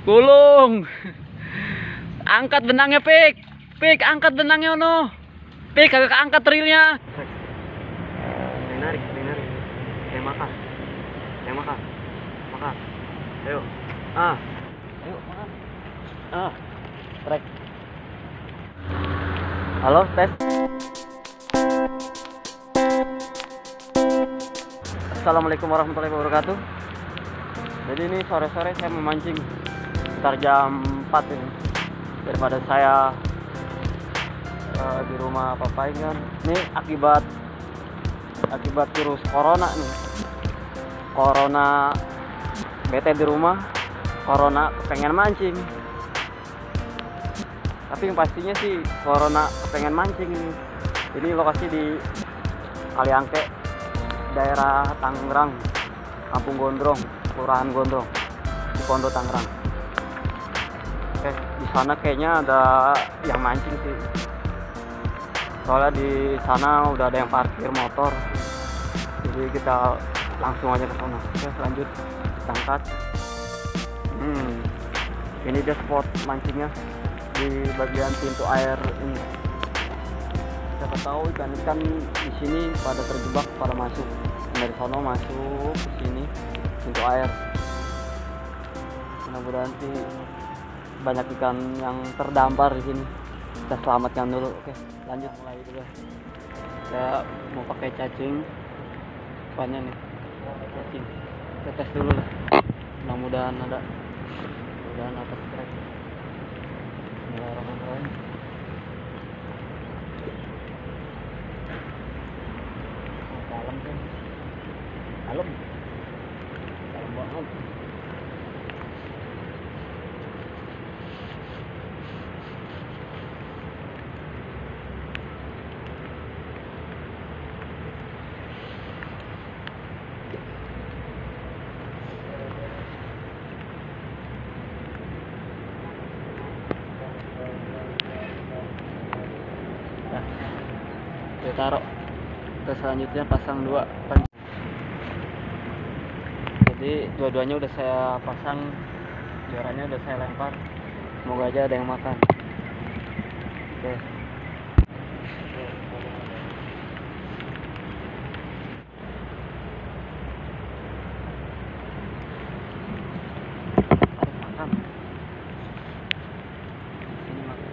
Gulung. Angkat benangnya, Pik. Pik, angkat benangnya no. Pik, kagak keangkat reelnya. Narik. Makan. Makan. Ayo. Ayo, makan. Trek. Halo, tes. Assalamualaikum warahmatullahi wabarakatuh. Jadi ini sore-sore saya memancing sekitar jam 4 ini. Daripada saya di rumah papain kan. Ini akibat virus corona nih. Corona bete di rumah, corona pengen mancing. Tapi yang pastinya sih corona pengen mancing ini. Ini lokasi di Kaliangke, daerah Tangerang, Kampung Gondrong, Kelurahan Gondrong, di Pondok Tangerang. Oke, di sana kayaknya ada yang mancing sih. Soalnya di sana udah ada yang parkir motor. Jadi kita langsung aja ke sana. Oke, lanjut kita angkat. Ini dia spot mancingnya di bagian pintu air ini. Siapa tahu ikan-ikan di sini pada terjebak, pada masuk dari sono masuk ke sini pintu air. Mudah-mudahan sih banyak ikan yang terdampar di sini. Kita selamatkan dulu. Oke, lanjut mulai dulu. Saya mau pakai cacing. Depannya nih cacing. Kita tes dulu lah. Mudah-mudahan ada. Mudah-mudahan atas strike. Bismillahirrahmanirrahim. Dalam kan? Dalam banget. Saya taruh. Kita selanjutnya pasang 2 pancing. Jadi dua-duanya udah saya pasang, juaranya udah saya lempar. Semoga aja ada yang makan. Oke. Makan. Sini makan.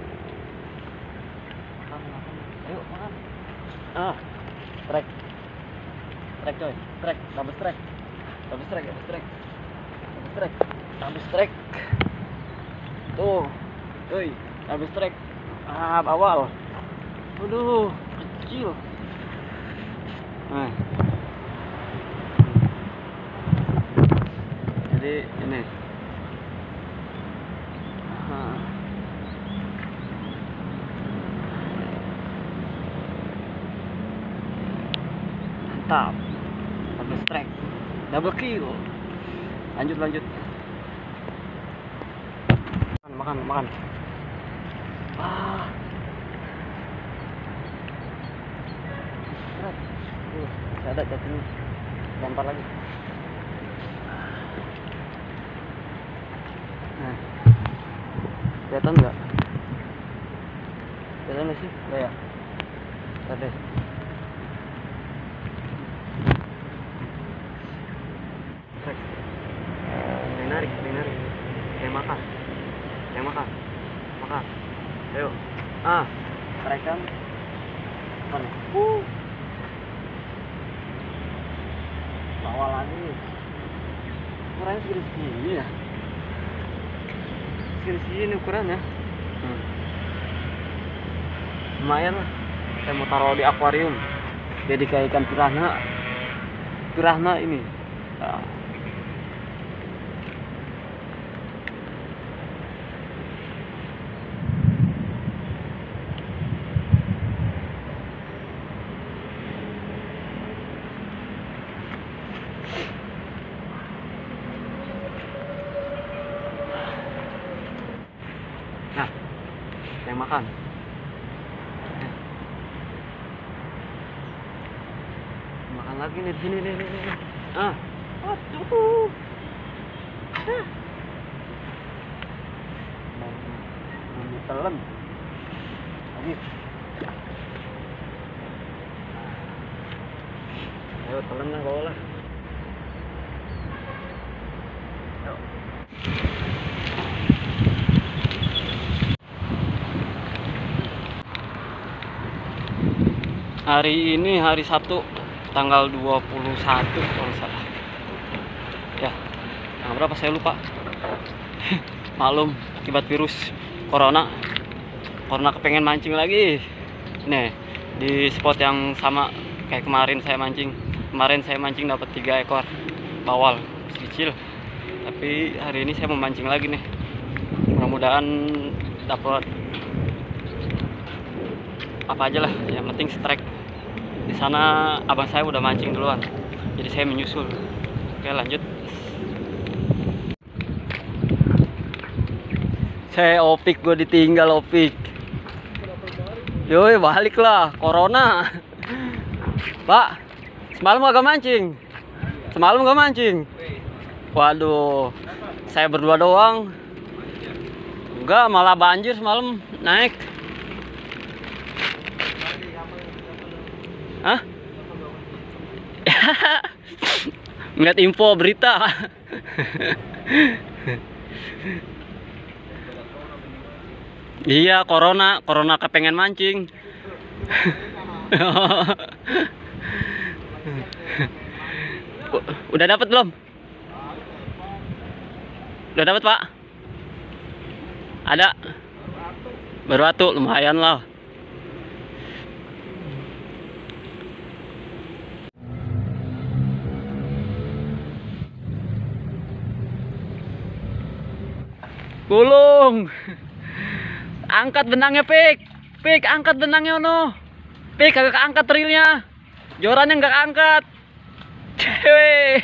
Makan. Ayo makan. Trek coy, double strike. Tuh, double strike. Bawal. Aduh, kecil. Jadi ini. Mantap, double strike, double kill. Lanjut. Makan. Ada cacingnya. Lempar lagi. Kelihatan nggak? Kelihatan nggak sih? Ya. Tadi. Narik. Makan. Ayo. Rekan. Mana? Bawa lagi. Ukurannya segini ya. Segini ukurannya. Lumayan lah. Saya mau taruh di akuarium. Jadi kayak ikan piranha ini. Nah, yang makan. Makan lagi nih di sini nih. Aduh. telan lagi. Ayo telan lah, bawa lah. Ayo. Hari ini hari Sabtu tanggal 21 kalau salah. Ya, tanggal berapa saya lupa. Maklum akibat virus corona kepengen mancing lagi nih di spot yang sama kayak kemarin saya mancing dapat 3 ekor bawal kecil, tapi hari ini saya mau mancing lagi nih, mudah-mudahan dapat apa aja lah, yang penting strike. Di sana abang saya udah mancing duluan, jadi saya menyusul. Oke, lanjut. Saya opik, gue ditinggal opik. Yoi, balik lah, corona. Pak, semalam gak mancing? Semalam gak mancing? Waduh, saya berdua doang. Enggak, malah banjir semalam naik. Hah? Ngeliat info berita. Iya, corona kepengen mancing. Udah dapat belum? Udah dapat, Pak? Ada? Baru satu, lumayan lah. Gulung. Angkat benangnya, Pik. Pik, angkat benangnya no. Pik, kagak angkat reelnya. Jorannya nggak angkat. Cewek.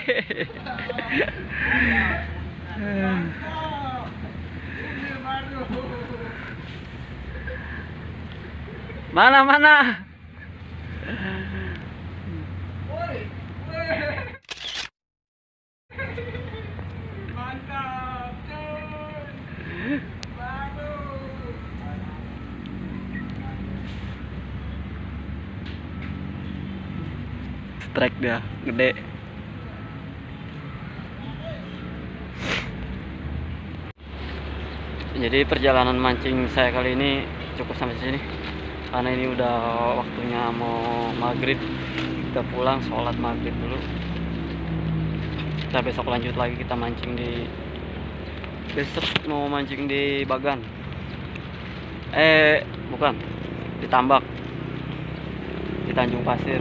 Mana? Strike dia gede. Jadi perjalanan mancing saya kali ini cukup sampai sini, karena ini udah waktunya mau maghrib. Kita pulang sholat maghrib dulu. Kita besok lanjut lagi, kita mancing di Bagan. Bukan, di Tambak, di Tanjung Pasir.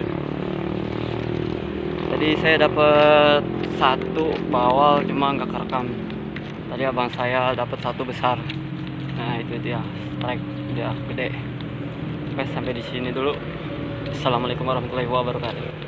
Tadi saya dapat 1 bawal, cuma nggak kerekam. Tadi abang saya dapat 1 besar. Nah, itu dia strike, dia gede. Oke, sampai di sini dulu. Assalamualaikum warahmatullahi wabarakatuh.